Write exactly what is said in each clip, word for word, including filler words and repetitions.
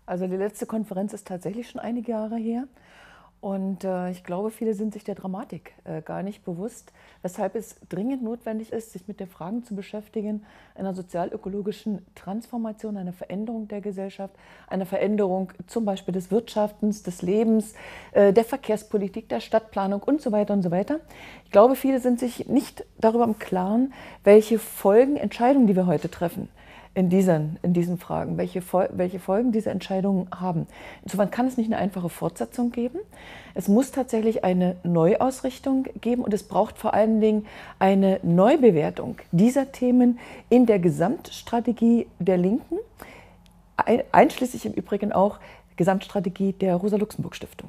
Also die letzte Konferenz ist tatsächlich schon einige Jahre her. Und äh, ich glaube, viele sind sich der Dramatik äh, gar nicht bewusst, weshalb es dringend notwendig ist, sich mit den Fragen zu beschäftigen, einer sozial-ökologischen Transformation, einer Veränderung der Gesellschaft, einer Veränderung zum Beispiel des Wirtschaftens, des Lebens, äh, der Verkehrspolitik, der Stadtplanung und so weiter und so weiter. Ich glaube, viele sind sich nicht darüber im Klaren, welche Folgen Entscheidungen, die wir heute treffen, in diesen, in diesen Fragen, welche, welche Folgen diese Entscheidungen haben. Insofern kann es nicht eine einfache Fortsetzung geben. Es muss tatsächlich eine Neuausrichtung geben und es braucht vor allen Dingen eine Neubewertung dieser Themen in der Gesamtstrategie der Linken, einschließlich im Übrigen auch Gesamtstrategie der Rosa-Luxemburg-Stiftung.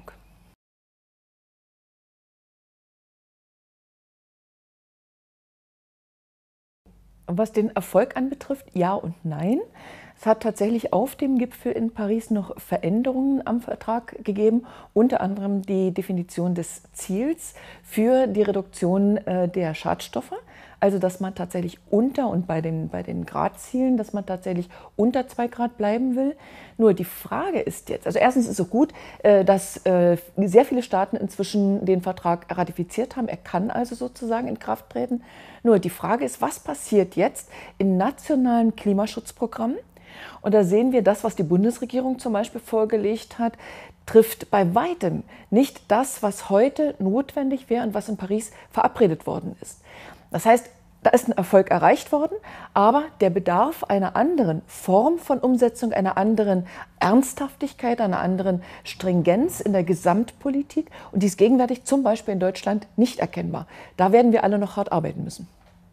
Was den Erfolg anbetrifft, ja und nein. Es hat tatsächlich auf dem Gipfel in Paris noch Veränderungen am Vertrag gegeben, unter anderem die Definition des Ziels für die Reduktion der Schadstoffe. Also dass man tatsächlich unter und bei den, bei den Gradzielen, dass man tatsächlich unter zwei Grad bleiben will. Nur die Frage ist jetzt, also erstens ist es so gut, dass sehr viele Staaten inzwischen den Vertrag ratifiziert haben. Er kann also sozusagen in Kraft treten. Nur die Frage ist, was passiert jetzt in nationalen Klimaschutzprogrammen? Und da sehen wir, das, was die Bundesregierung zum Beispiel vorgelegt hat, trifft bei weitem nicht das, was heute notwendig wäre und was in Paris verabredet worden ist. Das heißt, da ist ein Erfolg erreicht worden, aber der Bedarf einer anderen Form von Umsetzung, einer anderen Ernsthaftigkeit, einer anderen Stringenz in der Gesamtpolitik, und die ist gegenwärtig zum Beispiel in Deutschland nicht erkennbar. Da werden wir alle noch hart arbeiten müssen.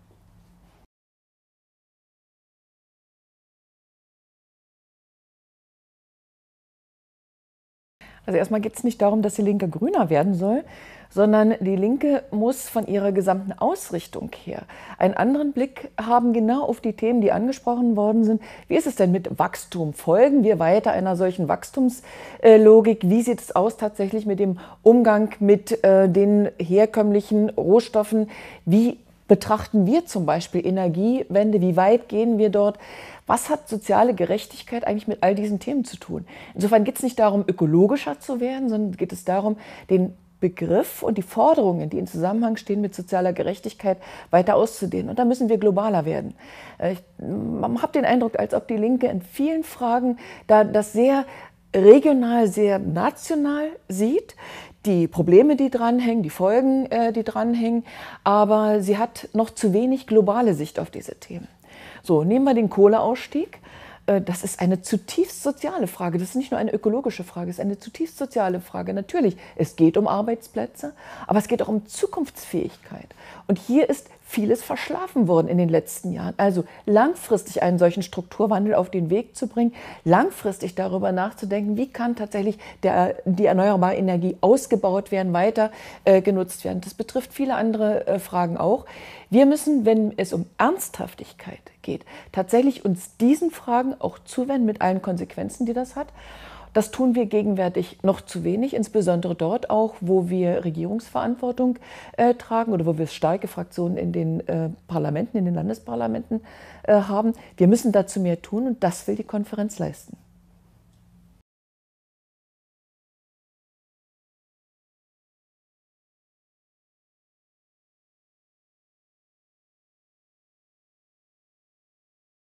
Also erstmal geht es nicht darum, dass die Linke grüner werden soll, sondern die Linke muss von ihrer gesamten Ausrichtung her einen anderen Blick haben, genau auf die Themen, die angesprochen worden sind. Wie ist es denn mit Wachstum? Folgen wir weiter einer solchen Wachstumslogik? Wie sieht es aus tatsächlich mit dem Umgang mit äh, den herkömmlichen Rohstoffen? Wie betrachten wir zum Beispiel Energiewende? Wie weit gehen wir dort? Was hat soziale Gerechtigkeit eigentlich mit all diesen Themen zu tun? Insofern geht es nicht darum, ökologischer zu werden, sondern geht es darum, den Begriff und die Forderungen, die in Zusammenhang stehen mit sozialer Gerechtigkeit, weiter auszudehnen. Und da müssen wir globaler werden. Ich habe den Eindruck, als ob die Linke in vielen Fragen da das sehr regional, sehr national sieht. Die Probleme, die dranhängen, die Folgen, die dranhängen, aber sie hat noch zu wenig globale Sicht auf diese Themen. So, nehmen wir den Kohleausstieg. Das ist eine zutiefst soziale Frage. Das ist nicht nur eine ökologische Frage, es ist eine zutiefst soziale Frage. Natürlich, es geht um Arbeitsplätze, aber es geht auch um Zukunftsfähigkeit. Und hier ist vieles verschlafen worden in den letzten Jahren. Also langfristig einen solchen Strukturwandel auf den Weg zu bringen, langfristig darüber nachzudenken, wie kann tatsächlich der, die erneuerbare Energie ausgebaut werden, weiter äh, genutzt werden. Das betrifft viele andere äh, Fragen auch. Wir müssen, wenn es um Ernsthaftigkeit geht, tatsächlich uns diesen Fragen auch zuwenden mit allen Konsequenzen, die das hat. Das tun wir gegenwärtig noch zu wenig, insbesondere dort auch, wo wir Regierungsverantwortung äh, tragen oder wo wir starke Fraktionen in den äh, Parlamenten, in den Landesparlamenten äh, haben. Wir müssen dazu mehr tun und das will die Konferenz leisten.